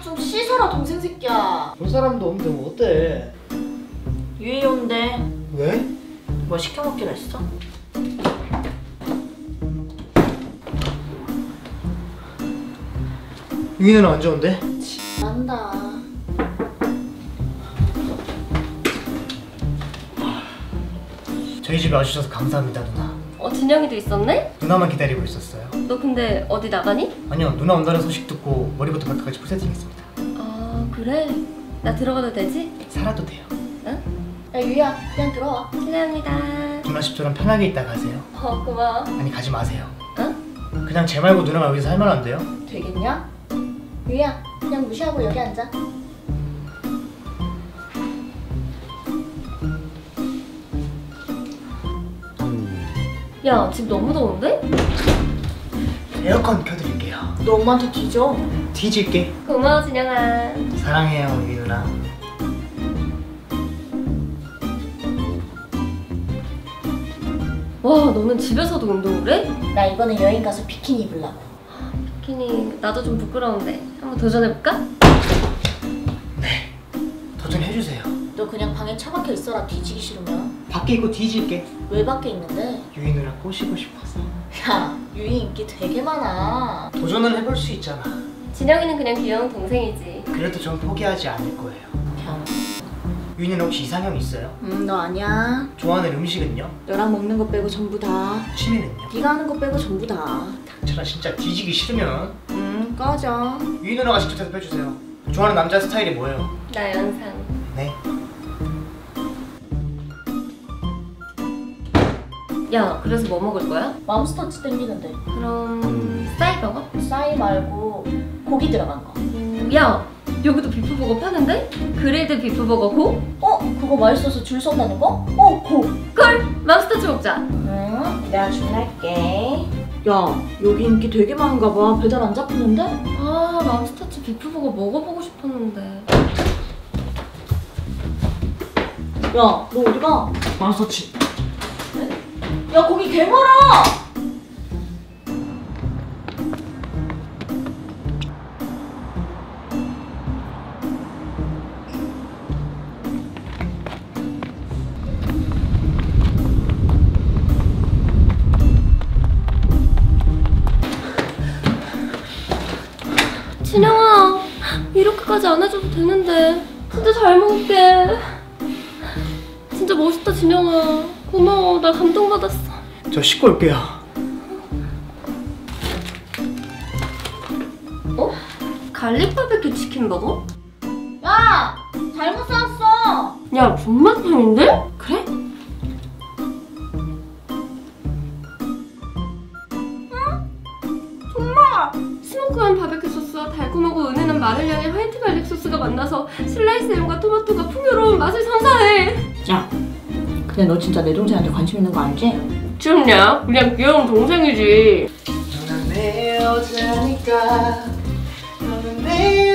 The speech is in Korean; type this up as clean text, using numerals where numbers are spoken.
좀 씻어라 동생 새끼야. 볼 사람도 없는데 뭐 어때? 유이 온대. 왜? 뭐 시켜 먹기로 했어? 유이 누나 언제 온대? 안다. 저희 집에 와주셔서 감사합니다 누나. 진영이도 있었네? 누나만 기다리고 있었어요. 너 근데 어디 나가니? 아니요, 누나 온다는 소식 듣고 머리부터 발끝까지 풀세팅했습니다. 아 그래? 나 들어가도 되지? 살아도 돼요. 응? 야 유이야 그냥 들어와. 실례합니다. 누나 집처럼 편하게 있다 가세요. 고마워. 아니 가지 마세요. 응? 그냥 제 말고 누나가 여기서 살만한데요? 되겠냐? 유이야 그냥 무시하고 여기 앉아. 야 집 너무 더운데? 에어컨 켜드릴게요. 너 엄마한테 뒤져. 뒤질게. 고마워 진영아. 사랑해요 유이 누나. 와 너는 집에서도 운동을 해? 나 이번에 여행 가서 비키니 입으려고. 비키니 나도 좀 부끄러운데 한번 도전해볼까? 네, 도전해주세요. 너 그냥 방에 처박혀 있어라 뒤지기 싫으면. 밖에 있고 뒤질게. 왜 밖에 있는데? 유이 누나 꼬시고 싶어서. 야 유이 인기 되게 많아. 도전은 해볼 수 있잖아. 진영이는 그냥 귀여운 동생이지. 그래도 전 포기하지 않을 거예요. 병. 유이 누나 혹시 이상형 있어요? 너 아니야. 좋아하는 음식은요? 너랑 먹는 거 빼고 전부 다. 취미는요? 네가 하는 거 빼고 전부 다. 닥쳐라 진짜 뒤지기 싫으면 꺼져. 유이 누나가 직접 대답해주세요. 좋아하는 남자 스타일이 뭐예요? 나 연상. 네. 야 그래서 뭐 먹을 거야? 맘스터치 땡기는데. 그럼 싸이버거? 싸이 말고 고기 들어간 거. 야 여기도 비프버거 파는데? 그릴드 비프버거 고? 그거 맛있어서 줄 선다는 거? 고. 꿀! 맘스터치 먹자. 응, 내가 주문할게. 야, 여기 인기 되게 많은가 봐. 배달 안 잡히는데? 아 맘스터치 비프버거 먹어보고 싶었는데. 야, 너 어디 가? 맘스터치. 야, 거기 개 멀어! 진영아 이렇게까지 안 해줘도 되는데 진짜 잘 먹을게. 진짜 멋있다 진영아. 고마워. 나 감동받았어. 저 씻고 올게요. 갈릭 바베큐 치킨 먹어? 야! 잘못 샀어! 야 존맛탱인데? 그래? 스모크한 바베큐 소스와 달콤하고 은은한 마늘향의 화이트 갈릭 소스가 만나서 슬라이스 햄과 토마토가 풍요로운 맛을 선사해. 야, 근데 너 진짜 내 동생한테 관심 있는 거 알지? 춥냐? 그냥 귀여운 동생이지. 너는 내 여자니까. 너는 내